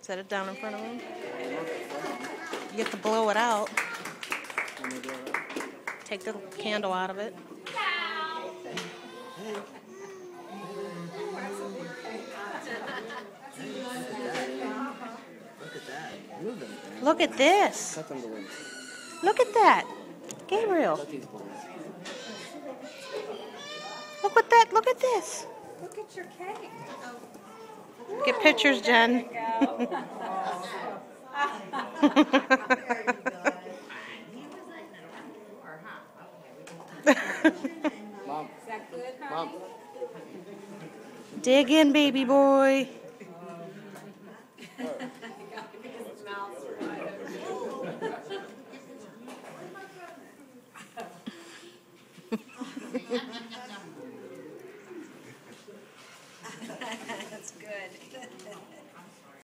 Set it down in front of him. You have to blow it out. Take the candle out of it. Look at this. Look at that. Gabriel. Look at that. Look at this. Look at your cake. Get pictures, Jen. Mom. Is that good, huh? Mom. Dig in, baby boy. That's good.